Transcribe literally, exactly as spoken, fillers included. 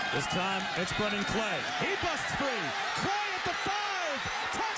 This time, it's Brennan Clay. He busts free. Clay at the five.